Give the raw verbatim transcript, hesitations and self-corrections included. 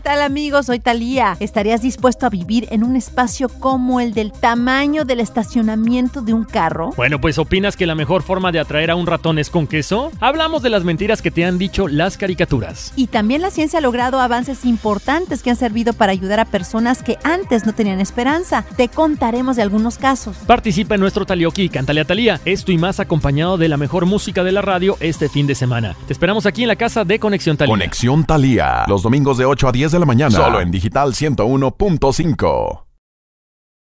tal, amigos? Soy Thalía. ¿Estarías dispuesto a vivir en un espacio como el del tamaño del estacionamiento de un carro? Bueno, pues ¿opinas que la mejor forma de atraer a un ratón es con queso? Hablamos de las mentiras que te han dicho las caricaturas. Y también la ciencia ha logrado avances importantes que han servido para ayudar a personas que antes no tenían esperanza. Te contaremos de algunos casos. Participa en nuestro Talioki y cántale a Thalía. Esto y más acompañado de la mejor música de la radio este fin de semana. Te esperamos aquí en la casa de Conexión Thalía. Conexión Thalía, los domingos de ocho a diez de la mañana, solo en Digital ciento uno punto cinco.